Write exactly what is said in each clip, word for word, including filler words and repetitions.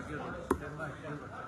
a good one. Everybody, good one.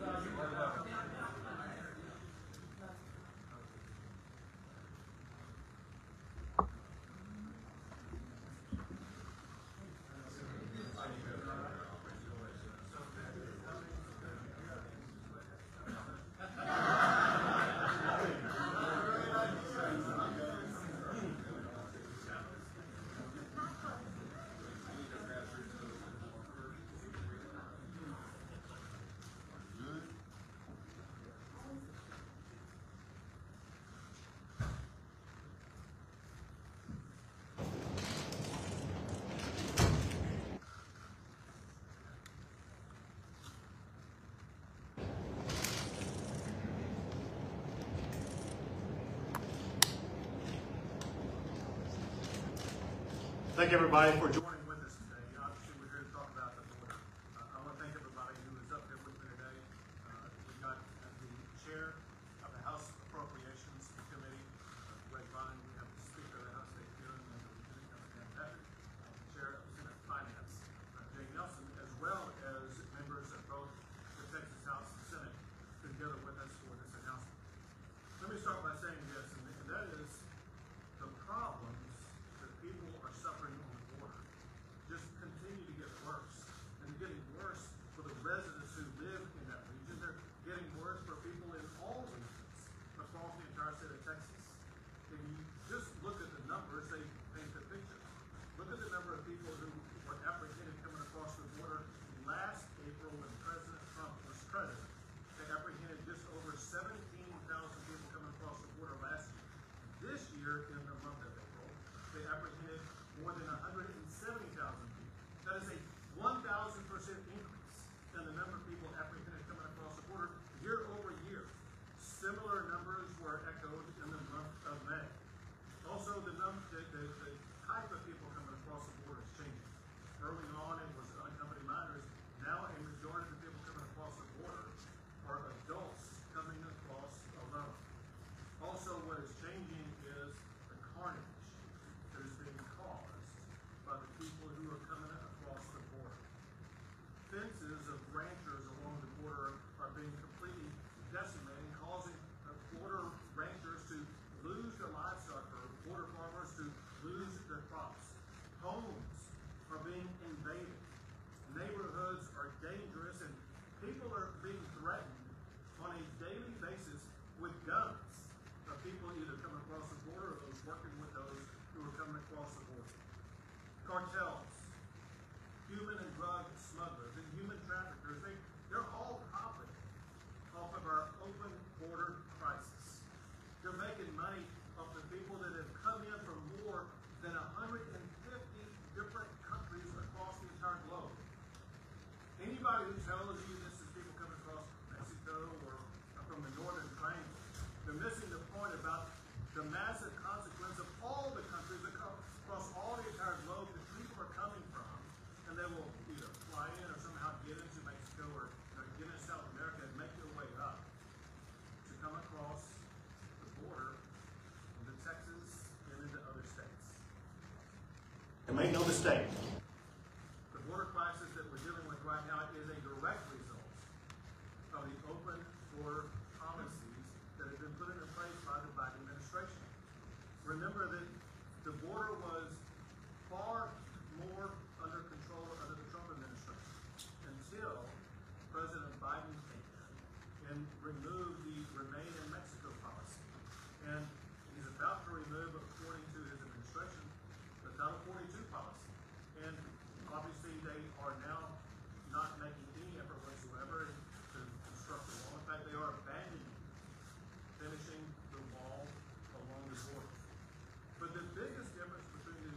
Thank everybody for joining with us today. Obviously, we're here to talk about the border. Uh, I want to thank everybody who is up here with me today. Uh, we got uh, the chair of the House Appropriations Committee, uh, Greg Vine. We have the Speaker of the House, Dave Dillon, and the Lieutenant Governor, Dan Patrick, uh, the Chair of the Senate Finance, uh, Jay Nelson, as well as members of both the Texas House and Senate together with us for this announcement. Let me start by saying this, and, and that is the problems that people are suffering on the border just continue to get worse. And they're getting worse for the residents who live in that region. They're getting worse for people in all regions across the entire state of Texas. If you just look at the numbers, they paint the picture. Look at the number of people who were apprehended coming across the border last April when President Trump was president. They apprehended just over seventeen thousand people coming across the border last year. This year, in the month of April, they apprehended more than one hundred seventy thousand people. That is a one thousand percent increase in the number of people apprehended coming across the border year over year. Similar numbers were echoed in the month of May. Also, the, num the, the, the type of people coming across the border is changing. Early on, it was unaccompanied minors. Now, a majority of the people coming across the border are adults coming across alone. Also, what is changing is the carnage that is being caused by the people who are coming across the border. Fences of ranchers along the border are being completely decimated, causing the border ranchers to lose their livestock, or border farmers to lose their crops. Homes are being invaded. Neighborhoods are dangerous, and people are being threatened on a daily basis with guns. Of people either coming across the border or those working with those who are coming across the border. Cartels, human and drug smugglers, and human traffickers, they, they're all profiting off of our open border crisis. They're making money off the people that have come in from more than one hundred fifty different countries across the entire globe. Anybody who tells you this is people coming across Mexico or from the northern triangle, they're missing the point about the massive consequence of all the countries across all the entire globe that people are coming from, and they will either fly in or somehow get into Mexico or, or get into South America and make their way up to come across the border into Texas and into other states. And make no mistake, the border crisis that we're dealing with right now is a direct result of the open border policies that have been put into place by the Biden administration. Remember that the border was far more under control under the Trump administration until President Biden came in and removed the Remain in Mexico policy. And he's about to remove, according to his administration, the Title forty-two policy. And obviously they are now not making any effort whatsoever to construct the wall. In fact, they are abandoning finishing the wall along the border. But the biggest difference between the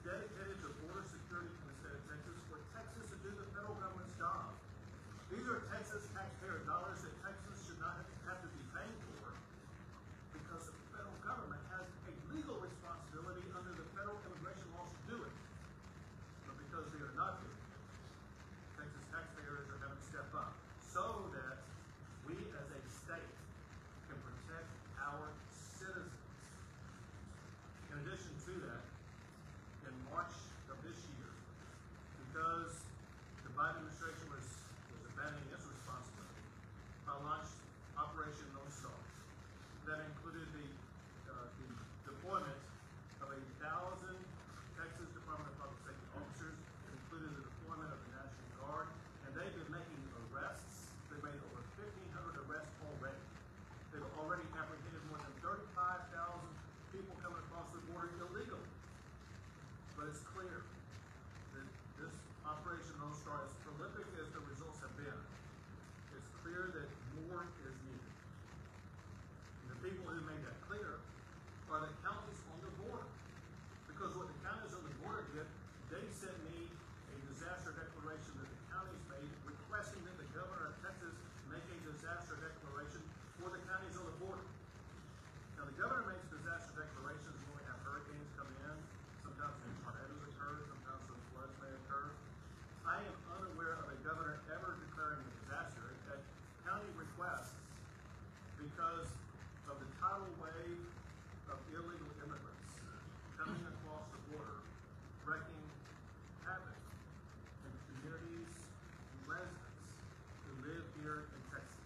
dedicated to border security in the state of Texas for Texas to do the federal government's job. These are Texas taxpayer dollars that Texas should not have to be paying for because the federal government has a legal responsibility under the federal immigration laws to do it. But because they are not doing it, Texas taxpayers are having to step up so that we as a state can protect our citizens. In addition to that, in March of this year, because the Biden administration was, was abandoning its responsibility, I launched Operation Lone Star. That included the, uh, the deployment of a thousand Texas Department of Public Safety officers. It included the deployment of the National Guard, and they've been making arrests. They've made over fifteen hundred arrests already. They've already apprehended more than thirty-five thousand people coming across the border illegally. But it's clear that this Operation Lone Star, as prolific as the results have been, it's clear that more is needed. And the people who made that clear are the counties on the border. Because what the counties on the border did, they sent me a disaster declaration that the counties made requesting that the governor of Texas make a disaster declaration for the counties on the border. Now, the governor makes disaster declarations when we have hurricanes come in. Sometimes when tornadoes occur, sometimes when floods may occur. I am unaware of a governor ever declaring a disaster at county requests because of the tidal wave of illegal immigrants coming across the border, wreaking havoc in communities and residents who live here in Texas.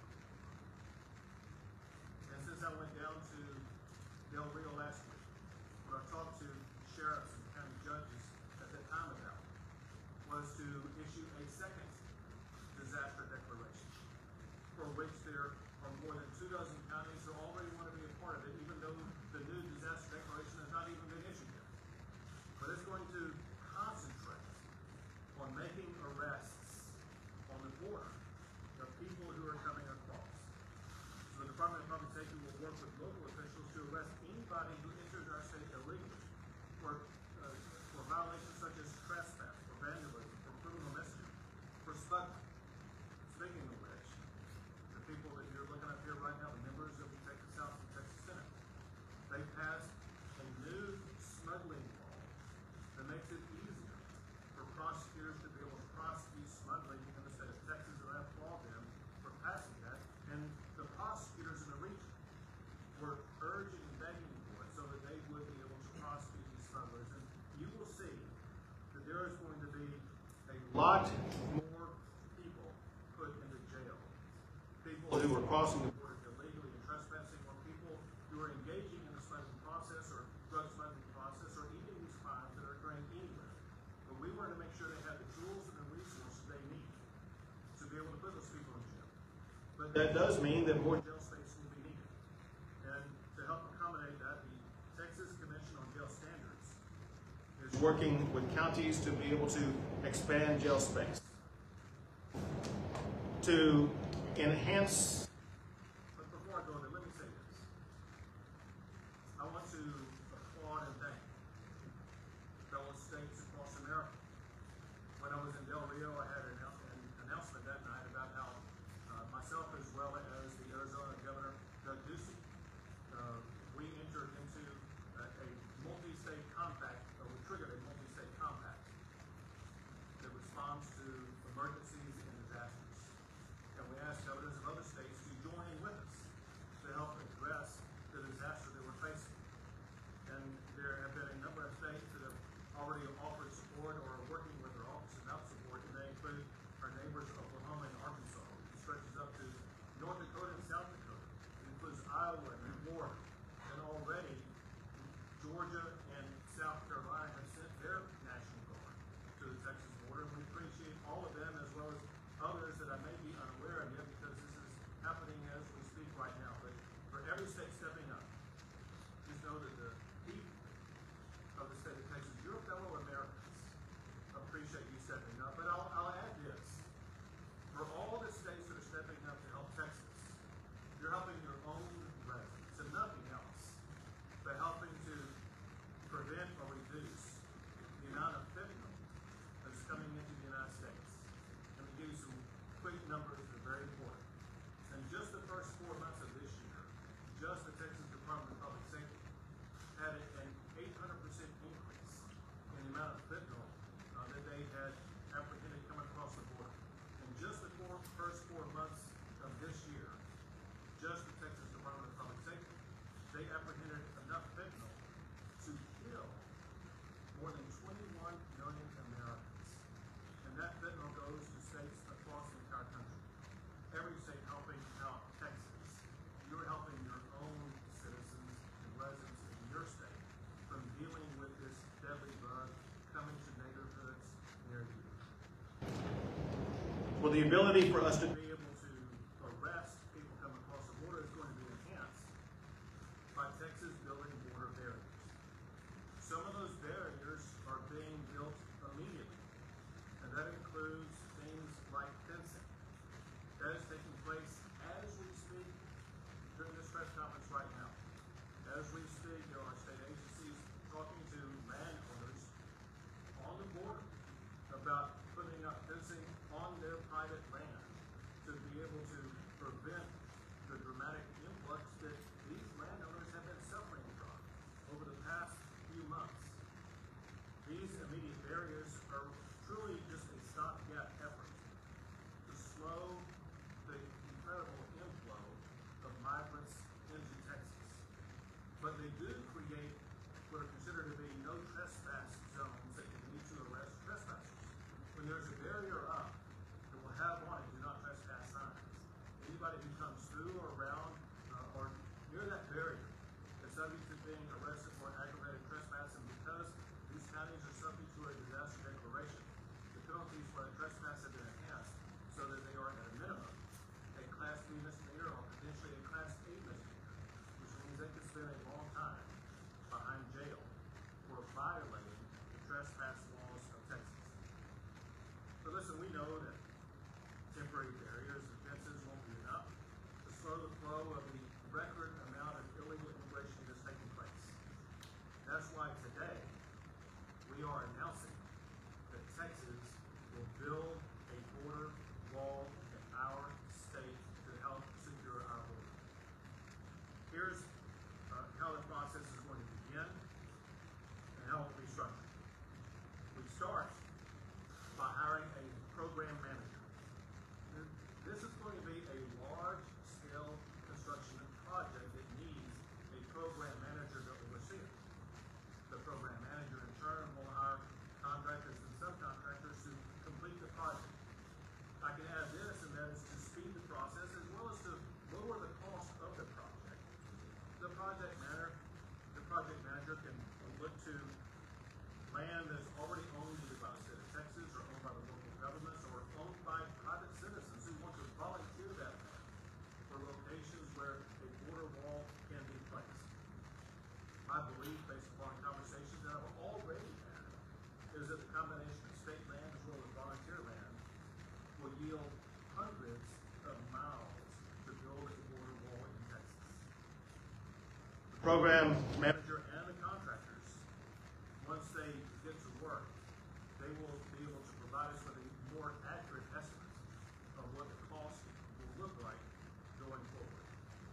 And since I went down to Del Rio last week, what I talked to sheriffs and county judges at that time about was to issue a second disaster declaration, for which there are more than two dozen counties who already want to be a part of it, even though the new disaster declaration has not even been issued yet. But it's going to concentrate on making arrests on the border of people who are coming across. So the Department of Public Safety will work with local officials to arrest anybody who enters our state illegally for, uh, for violations such as trespass, for vandalism, for criminal mischief, for smuggling. Speaking of which, the people that you're looking up here right now, the members of the Texas House and Texas Senate, they passed a new smuggling law that makes it easier for prosecutors to be able to prosecute smuggling in the state of Texas, and I applaud them for passing that. And the prosecutors in the region were urging and begging for it so that they would be able to prosecute these smugglers. And you will see that there is going to be a lot more people put into jail. People who are crossing the border illegally and trespassing, or people who are engaging in the smuggling process or drug smuggling process, or even these crimes that are occurring anywhere. But we wanted to make sure they had the tools and the resources they need to be able to put those people in jail. But that does mean that more jail space will be needed. And to help accommodate that, the Texas Commission on Jail Standards is working with counties to be able to expand jail space, to enhance. But before I go there, let me say this. I want to applaud and thank fellow states across America. When I was in Del Rio, I had an, an announcement that night about how uh, myself, as well as the Arizona Governor Doug Ducey, uh, we entered into a, a multi-state compact, or we triggered a multi-state compact that responds to emergencies and disasters. And we asked governors of other states to join in with us to help address the disaster that we're facing. And there have been a number of states that have already offered support or are working with their office about support, and they include our neighbors Oklahoma and Arkansas. It stretches up to North Dakota and South Dakota. It includes Iowa and Florida. And already Georgia and South Carolina have sent their National Guard to the Texas border. And we appreciate all of them, as well as others that I may be unaware of yet, because this is happening as we speak right now. But for every state stepping up, just know that the people of the state of Texas, your fellow Americans, appreciate you stepping up. But I'll, I'll add this. For all the states that are stepping up to help Texas, you're helping your own residents and nothing else, but helping to prevent or reduce the ability for us to be able to arrest people coming across the border is going to be enhanced by Texas building border barriers. Some of those barriers are being built immediately, and that includes things like fencing. That is taking place as we speak during this press conference right now. As we speak, there are state agencies talking to landowners on the border about putting up fencing on their private land to be able to prevent the dramatic influx that these landowners have been suffering from over the past few months. These immediate barriers are truly just a stopgap effort to slow the incredible inflow of migrants into Texas. But they do create what are considered to be no trespass zones that can lead to arrest trespassers. When there's a barrier up that will have on it do not trespass signs, anybody who comes through or around uh, or near that barrier is subject to being arrested for aggravated trespass, and because these counties are subject to a disaster declaration, the penalties for a trespass have been enhanced so that they are at a minimum a Class B misdemeanor or potentially a Class A misdemeanor, which means they could spend a long time behind jail for violating the trespass laws of Texas. But listen, we know that temporary barriers and fences won't be enough to slow the flow of the record amount of illegal immigration that's taking place. That's why today we are announcing that Texas will build a border wall in our state to help secure our border. Here's uh, how the process is going to begin and how it will be structured. We start by hiring a program manager. This is going to be a large-scale construction project that needs a program manager to oversee it. The program manager, in turn, will hire contractors and subcontractors to complete the project. I can add this, and that is to speed the process as well as to lower the cost of the project. The project manager, the project manager can look to land that's already owned either by the state of Texas or owned by the local governments or owned by private citizens who want to volunteer that land for locations where a border wall can be placed. My belief, based upon conversations that I've already had, is that the combination of state land as well as volunteer land will yield hundreds of miles to build a border wall in Texas. The program manager and the contractors, once they get to work, they will be able to provide us with a more accurate estimate of what the cost will look like going forward.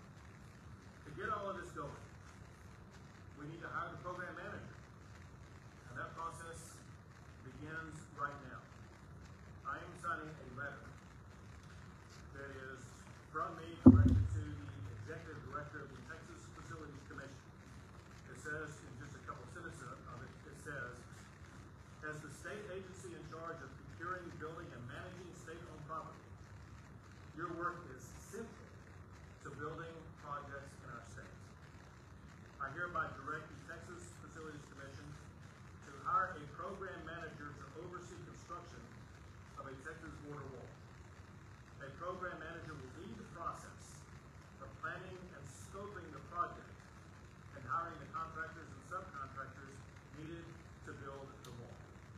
To get all of this going, we need to hire the program manager, and that process begins right now. I am signing a letter that is from me directed to the Executive Director of the Texas Facilities Commission. It says, in just a couple sentences of it, it says, as the state agency in charge of procuring, building, and managing state-owned property, your work is central to building projects in our state. I hereby direct the Texas Facilities Commission to hire a program manager to oversee construction of a Texas border wall. A program manager will lead the process of planning and scoping the project and hiring the contractors and subcontractors needed to build the wall.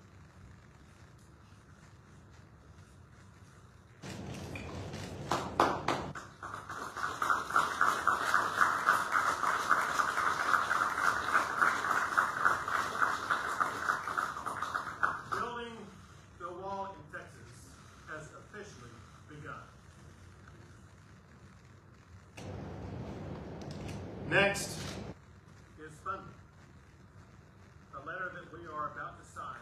Building the wall in Texas has officially begun. Next is funding. A letter that we are about to sign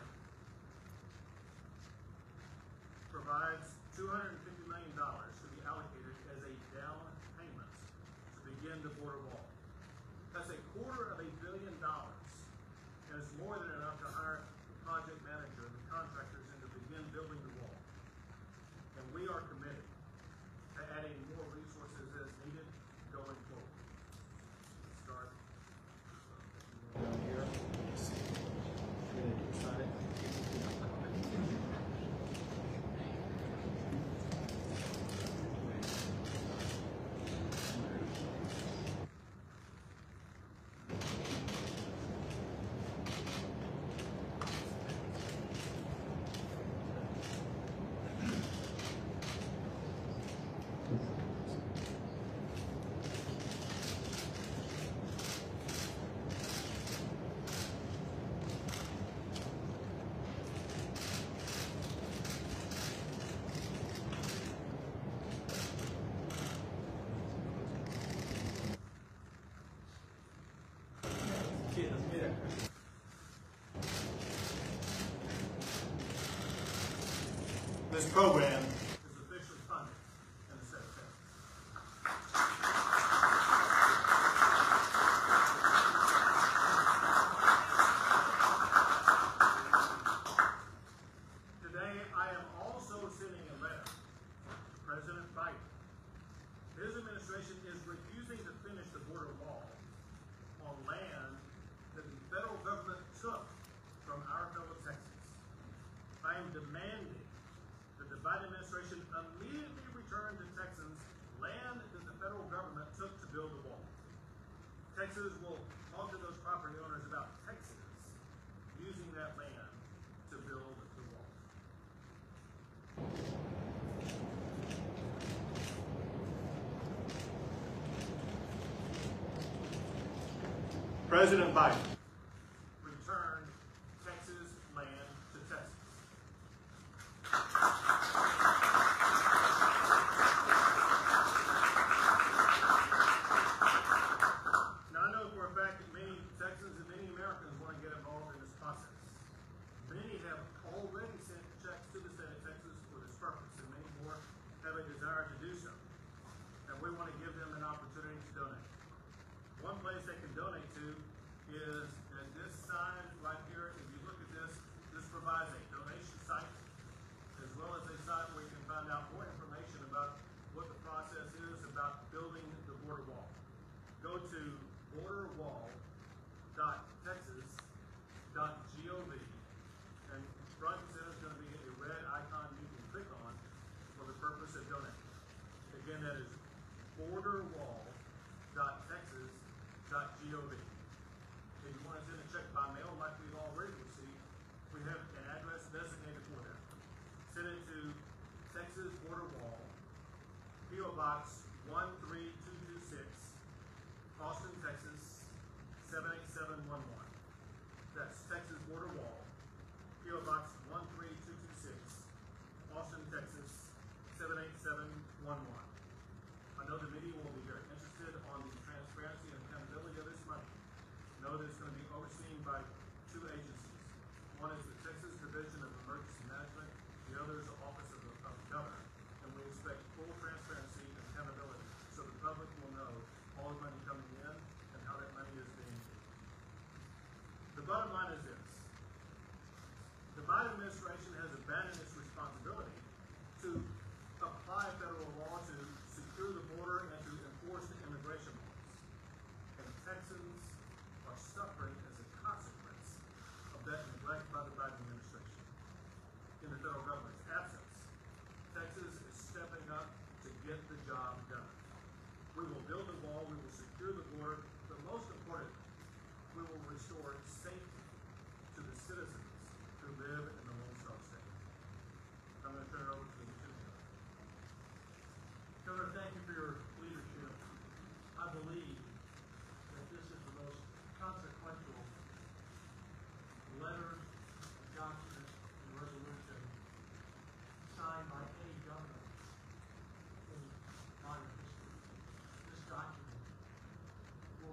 provides two hundred fifty million dollars to be allocated as a down payment to begin the border wall. That's a quarter of a billion dollars, and it's more than enough to hire the project manager and the contractors and to begin building the wall. And we are committed to adding more resources as needed going forward. Let's start down here. Sign it. program is officially funded in the state of Texas. Today, I am also sending a letter to President Biden. His administration is refusing to finish the border wall on land that the federal government took from our fellow Texans. I am demanding that the Biden administration immediately return to Texans land that the federal government took to build the wall. Texas will talk to those property owners about Texas using that land to build the wall. President Biden, return Texas land to Texas. Now, I know for a fact that many Texans and many Americans want to get involved in this process. Many have already sent checks to the state of Texas for this purpose, and many more have a desire to do so. And we want to give them an opportunity to donate. One place they can donate to is at this sign right here. If you look at this, this provides a donation site as well as a site where you can find out more information about what the process is about building the border wall. Go to border wall dot texas dot gov, and front and center is going to be a red icon you can click on for the purpose of donating. Again, that is border wall dot texas dot gov. If you want to send a check by mail like we've already received, we have an address designated for that. Send it to Texas Border Wall, P O Box one three two two six, Austin, Texas seven eight seven one one. That's Texas Border Wall, P O Box one three two two six, Austin, Texas seven eight seven one one. I know the media will be very interested on the transparency and accountability of this money. Know that it's going to be overseen by two agencies. One is the Texas Division of Emergency Management, the other is the Office of the, of the Governor. And we expect full transparency and accountability so the public will know all the money coming in and how that money is being used. The bottom line is this. The Biden administration has abandoned its responsibility to apply federal law to secure the border and to enforce the immigration laws. And Texans are suffering as a consequence of that neglect by the Biden administration. In the federal government's absence, Texas is stepping up to get the job done. We will build a wall, we will secure the border, but most importantly, we will restore safety to the citizens who live in the Lone Star State. I'm going to turn it over to the Lieutenant Governor. Governor, thank you for your leadership. I believe that this is the most consequential letter, document, and resolution signed by any governor in modern history. This document will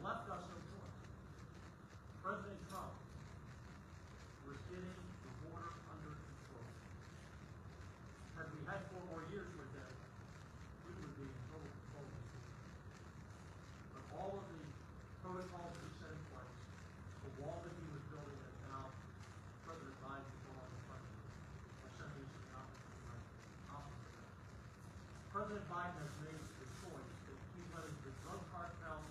left us no choice. President Trump was getting the border under control. Had we had four more years with him, we would be in total control of this border. But all of the protocols that he set in place, the wall that he was building, and now President Biden is on the front of it, are sending us in the opposite direction. Opposite direction. President Biden has made the choice that he's letting the drug cartels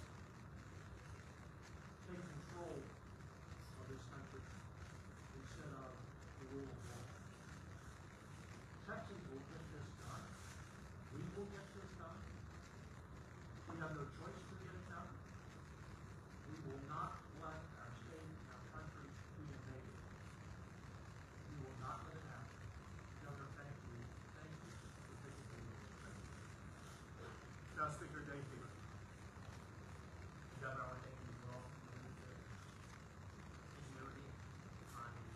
take control of this country instead of the rule of law. Texans will get this done. We will get this done. We have no choice to get it done. We will not let our state and our country be invaded. We will not let it happen. Governor, thank you. Thank you for taking the lead. Now, Speaker Dave Healy. Governor, I want to thank you as well for your leadership, ingenuity, time, and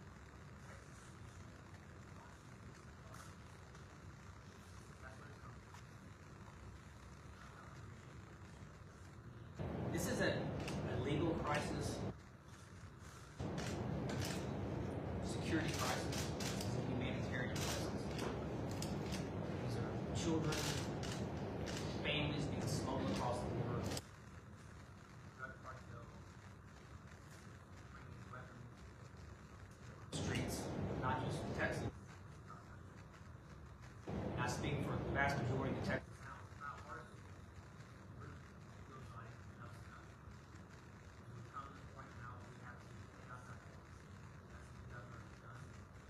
that's what it comes to. This is a, a legal crisis, security crisis, this is a humanitarian crisis. These are children, families being smuggled across the border. Drug cartel, bringing weapons, streets, not just in Texas. And I speak for the vast majority of the Texas House, not partisan. We're feels like enough's enough. We've come to the point now where we have to take out that voice. That's what the governor has done.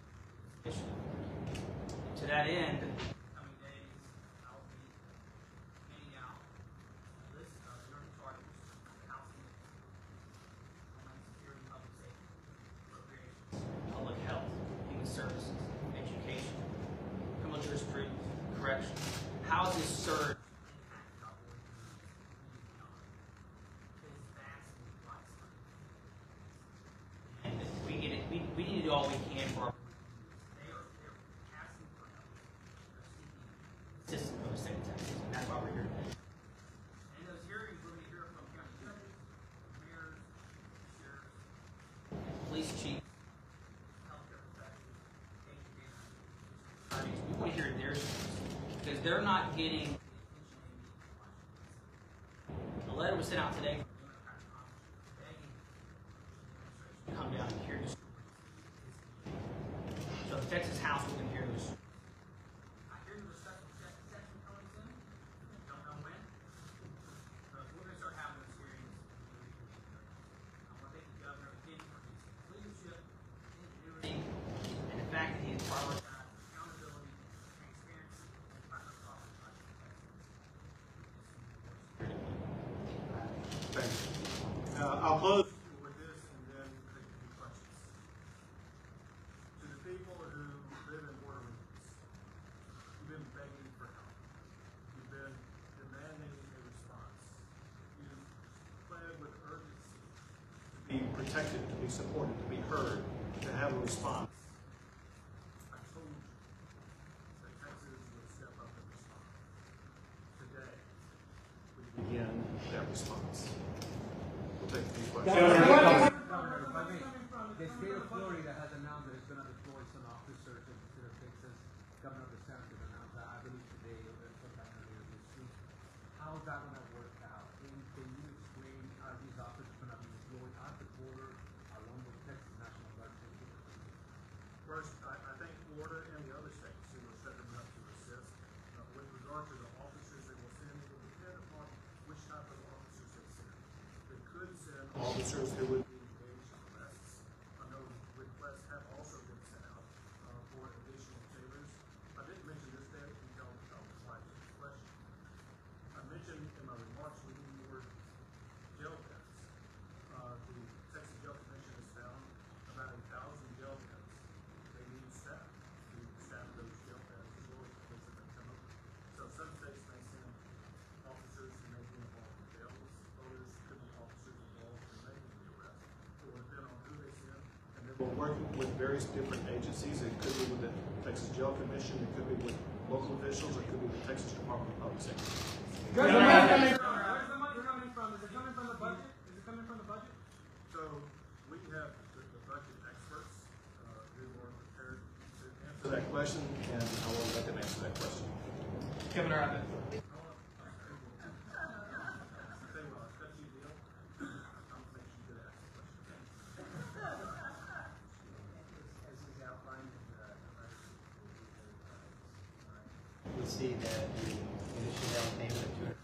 To that end, coming days, I'll be handing out a list of your charges, housing, homeland security, public safety, appropriations, public health, human services, education, criminal jurisprudence, corrections. How has this surge impacted our board communities beyond? It is vastly widespread. And we get it, we, we need to do all we can for our They are they are asking for help. They're seeking assistance from the state of Texas, and that's why we're here today. And in those hearings, we're going to hear from county judges, mayors, sheriffs, police chiefs, healthcare professionals, educators. We want to hear their stories because they're not getting the attention they need in Washington. A letter was sent out today from the Democratic Congress begging the administration to come down and hear the stories. So the Texas House will hear this. I hear the special session coming soon. Don't know when. But we're going to start having those hearings. I want to thank the governor again for his leadership, ingenuity, and the fact that he has prioritized accountability, transparency, and partner profit by Texas. Thank you. Uh, I'll close with this and then take a few questions. To the people who live in border regions, you've been begging for help. You've been demanding a response. You've pled with urgency to be protected, to be supported, to be heard, to have a response. I told you that Texas would step up and respond. Today, we begin that response. We'll take a few questions. Governor, if I may, the state of Florida has announced that it's going to deploy some officers in the state of Texas. Governor DeSantis announced that, I believe today or sometime earlier this week. How is that going to work out? And can you explain how these officers are going to be deployed at the border along with Texas National Guard? First, I, I think Florida and the other states who are setting up to assist. Uh, with regard to the officers they will send, it will depend upon which type of officers they send. They could send officers who would be engaged in arrests. I know requests have also been sent out uh, for additional sailors. I didn't mention this day until I was replying to this question. I mentioned in my remarks we need more jail beds. Uh, the Texas Jail Commission has found about a thousand jail beds. They need staff to staff those jail beds as well as the kids that they come up with. So some states may send officers who may be involved in jails. Others could be officers involved in making the arrest. It will depend on who they send. And then we're working with various different agencies. It could be with the Texas Jail Commission. It could be with local officials. It could be the Texas Department of Public Safety. Where's the money coming from? Is it coming from the budget? Governor Abbott. Say well, it's got you deal. I'm gonna make you good at asking questions. As is outlined in the letter, We see that the initial down payment of two hundred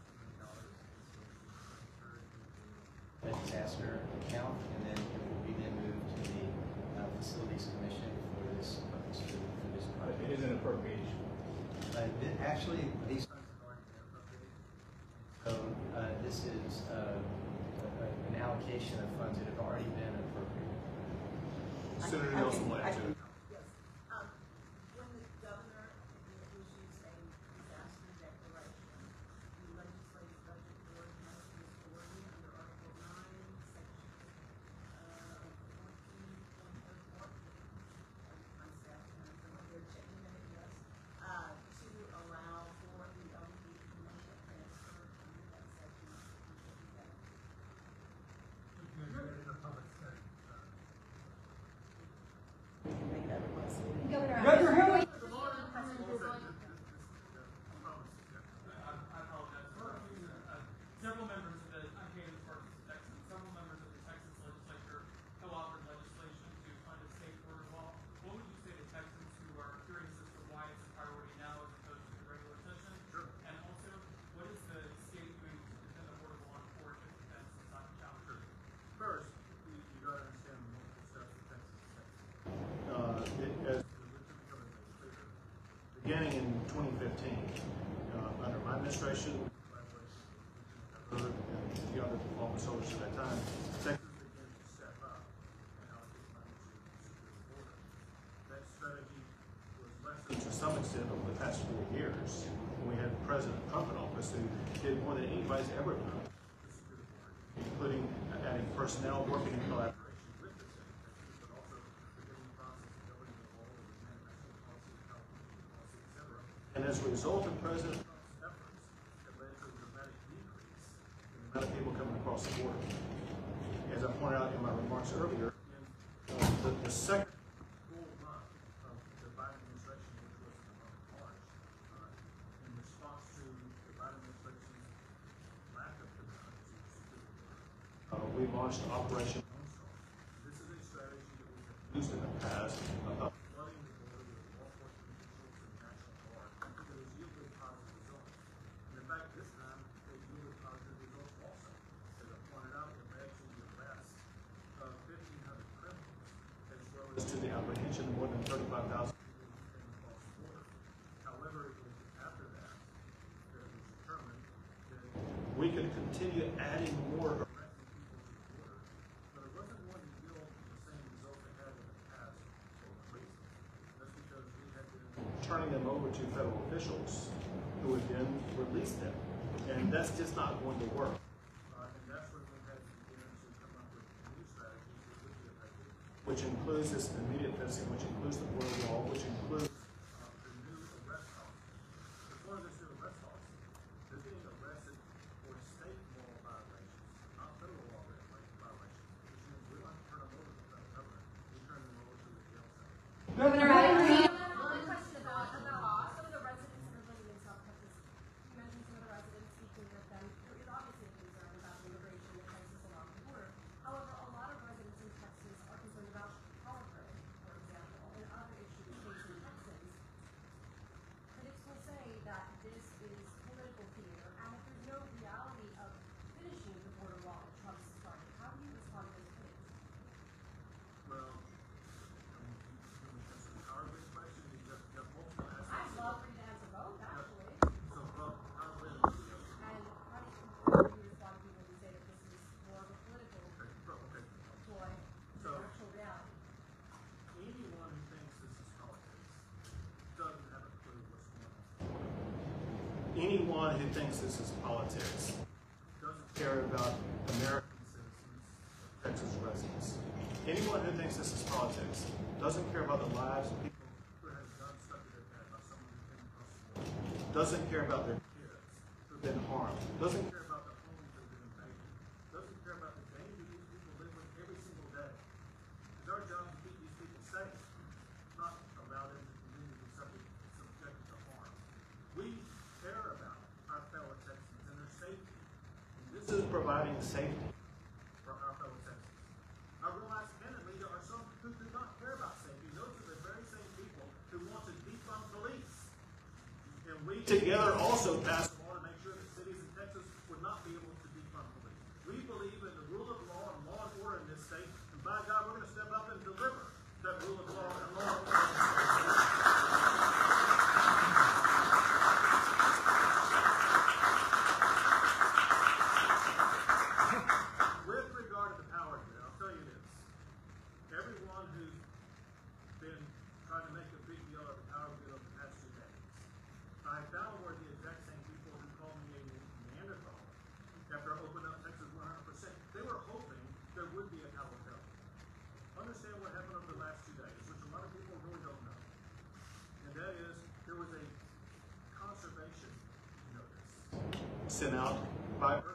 a disaster account, and then it will be then moved to the uh, Facilities Commission for this purpose, for, for this project. It is an appropriation. Uh, th- actually, these, funds have already been appropriated. so, uh, this is, uh, a- a- an allocation of funds that have already been appropriated. Senator Nelson would like to. Yes, um, when the governor issues a disaster declaration, the legislative budget board has the authority under Article nine, Section, uh, fourteen point oh four. I'm staff, and I'm from here checking it, yes, uh, to allow for the L E D commercial transfer under that section. You're in a public setting. Make that request. Governor, Governor, Abbott. who- I I apologize. Uh, Several members of the, I'm Candace Parks of Texas, several members of the Texas legislature co-authored legislation to fund a state border law. What would you say to Texans who are curious as to why it's a priority now as opposed to the regular session? Sure. And also, what is the state doing to defend the border law and force it defense that's not challenged? First, you, you gotta understand the multiple steps that Texas is taking. Uh, it, as the Lieutenant Governor made clear, beginning in twenty fifteen, uh, under my administration, collaboration with Lieutenant Governor and the other office holders at that time, Texas began to step up and allocate money to secure the border. That strategy was lessened to some extent over the past four years, when we had President Trump in office, who did more than anybody's ever done to secure the border, including adding personnel working in collaboration with the state of Texas, but also beginning the process of governing the law with manifesto policy, California policy, et cetera. And as a result of President Trump's efforts, it led to a dramatic decrease in the amount of people coming across the border. As I pointed out in my remarks earlier, in uh, the, the second full month of the Biden administration, which was in the month of March, uh, in response to the Biden administration's lack of commitment to secure the border, uh, we launched Operation Lone Star. This is a strategy that we have used in the past of flooding the border with law enforcement officials and National Guard that has yielded positive results. And in fact, this time, they yielded positive results also. As I pointed out, it led to the arrest of fifteen hundred criminals, as well as to the apprehension of more than thirty-five thousand people who came across the border. However, it was after that that it was determined that we could continue adding more arresting people to the border, but it wasn't going to yield the same results it had in the past for one reason. That's because we had been turning them over to federal officials who would then release them. And that's just not going to work. Uh, and that's when we had to begin to come up with new strategies that would be effective, which includes this immediate fencing, which includes the border wall, which includes uh, the new arrest policy. As one of this new arrest policy, they're being arrested for state law violations, not federal law violations, which means we don't have to turn them over to the federal government, we turn them over to the jail cell. Governor Abbott. One question about, about some of the residents that are living in South Texas. You mentioned some of the residents speaking with them. There is obviously a concern about the immigration that Texas along the border. However, a lot of residents in Texas are concerned about power grid, for example, and other issues facing Texans. Critics will say that this is political theater, and if there's no reality of finishing the border wall that Trump started, how do you respond to those critics? Well, I mean, when it comes to the power grid question, you have, you have multiple aspects. I'd love for you to answer both, actually. So, well, power grid is the other. And how do you, how do you respond to people who say that this is more of a political Okay, pro- okay. ploy So- than actual reality? Anyone who thinks this is politics doesn't have a clue what's going on. Anyone who thinks this is politics doesn't care about American citizens, Texas residents. Anyone who thinks this is politics doesn't care about the lives of people who have guns stuck to their head by someone who came across the border. Doesn't care about their kids who've been harmed. Doesn't care about the homes that have been invaded. Doesn't care about the danger these people live with every single day. It's our job to keep these people safe, not allow them to continue to be subject, subjected to harm. We, providing safety for our fellow Texans. I realize candidly there are some who do not care about safety. Those are the very same people who want to defund police. And we together also passed a law to make sure that cities in Texas would not be able to defund police. We believe in the rule of law and law and order in this state, and by God, we're going to step up and deliver that rule of law and law and order. With regard to the power grid, I'll tell you this. Everyone who's been trying to make a big deal of the power grid over the past two days, I found were the exact same people who called me a Neanderthal after I opened up Texas one hundred percent. They were hoping there would be a power failure. Understand what happened over the last two days, which a lot of people really don't know. And that is, there was a conservation notice sent out by ERCOT.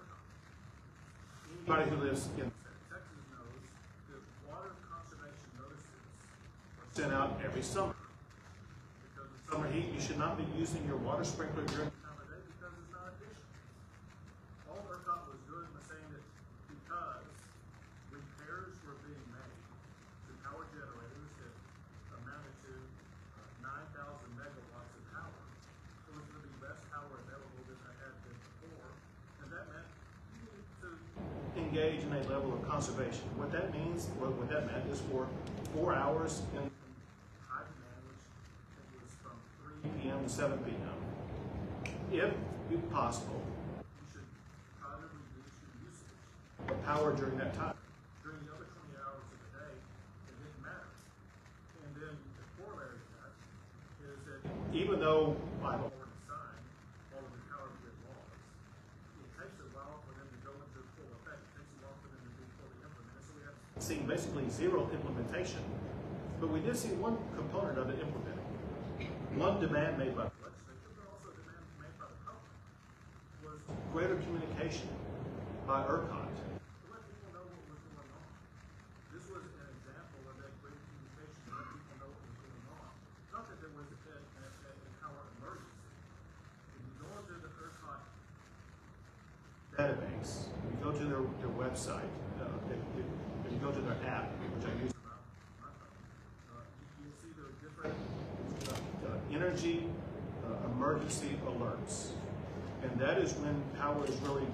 Anybody who lives in Texas knows that water conservation notices are sent out every summer. Because in summer heat, you should not be using your water sprinkler during the time of day because it's not efficient. All ERCOT was doing was saying that because repairs were being made to power generators that amounted to uh, nine thousand megawatts of power, it was going to be less power available than there had been before, and that meant you needed to engage in a level of conservation. What that means, what, what that meant is for four hours in high demand, which I think was from three p m to seven p m, if possible, you should try to reduce your usage of power during that time. During the other twenty hours of the day, it didn't matter. And then the corollary to that is that even though I've already signed all of the power grid laws, it takes a while for them to go into full effect. It takes a while for them to be fully implemented. So we have seen basically zero implementation. But we did see one component of it implemented. One demand made by the legislature, but also a demand made by the public, was greater communication by ERCOT to let people know what was going on. This was an example of that greater communication to let people know what was going on. Not that there was a, a, a, a power emergency. If you go into the ERCOT database, if you go to their, their website, uh, if, if, if you go to their app, which I use on my phone, uh, you, you'll see there are different uh, uh, energy uh, emergency alerts. And that is when power is really,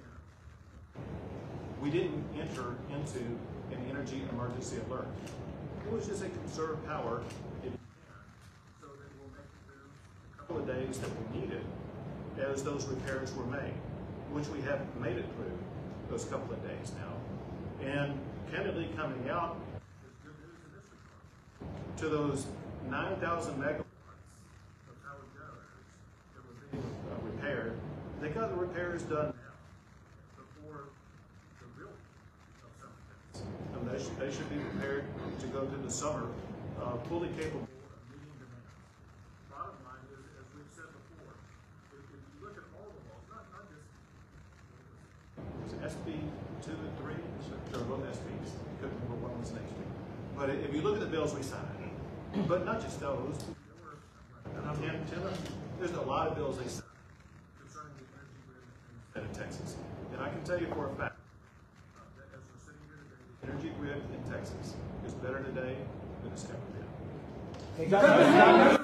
we didn't enter into an energy emergency alert. It was just a conserve power if you can, so that we'll make it through a couple of days that we needed as those repairs were made, which we have made it through those couple of days now. And candidly coming out is good news in this regard. To those nine thousand megawatts of power generators that were being uh, repaired, they got the repairs done now before the real of some things. And they should, they should be prepared to go through the summer uh, fully capable of meeting demand. Bottom line is, as we've said before, if, if you look at all the laws, not, not just was it S B two and three, there were both S Bs, you couldn't remember one was next week. But if you look at the bills we signed, but not just those, there were ten, ten, there's a lot of bills they signed concerning the energy grid in Texas. And I can tell you for a fact uh, that as we're sitting here today, the energy grid in Texas is better today than it's ever been. Hey, guys.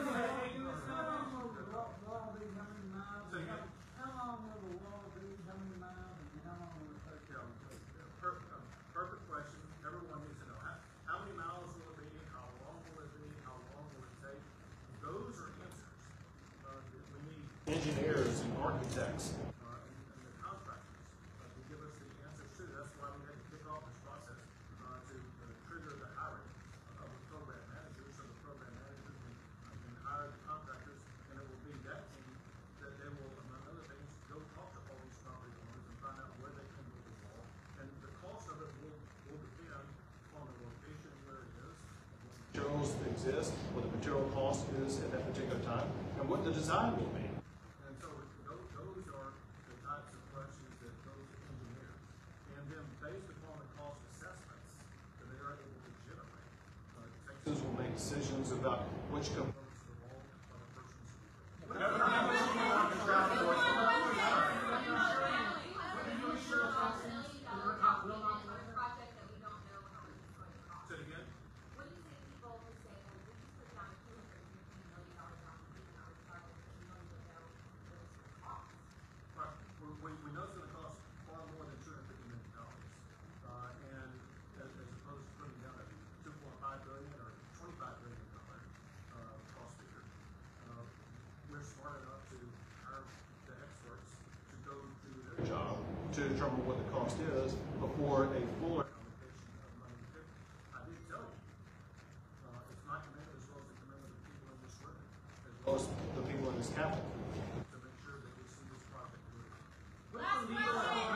Perfect question. Everyone needs to know how, how many miles will it be, how long will it be, how long will it take? Those are answers. Uh, we need engineers and architects uh, and, and the contractors uh, to give us the answers too. That's why we had to kick off this process uh, to uh, trigger the hiring of the program managers. So the program managers can, uh, can hire the contractors, and it will be that team that they will, among other things, go talk to all these property owners and find out where they can move the wall. And the cost of it will, will depend on the location where it is, what materials exist, what the material cost is at that particular time, and what the design will be. And so those, those are the types of questions that those engineers, and then based upon the cost assessments that they are able to generate, uh, Texas will make decisions about which components of the wall are the first ones to be built. to determine what the cost is before a fuller allocation of money. I did tell you, uh, it's my commitment as well as the commitment of the people in this room, as well as the people in this cabinet, to make sure that we see this project through. What's the legal authority